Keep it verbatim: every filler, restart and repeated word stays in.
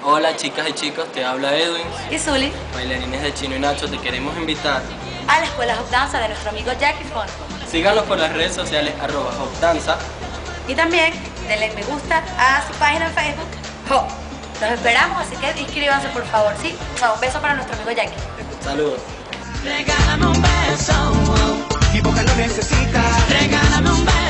Hola chicas y chicos, te habla Edwin. Y Zully. Bailarines de Chino y Nacho, te queremos invitar a la escuela Hop Danza de nuestro amigo Jackie Fon. Síganos por las redes sociales arroba Hop Danza. Y también denle me gusta a su página en Facebook, Hop. Los esperamos, así que inscríbanse por favor, ¿sí? Un beso para nuestro amigo Jackie. Saludos. Regálame un beso, y porque lo necesitas. Regálame un beso.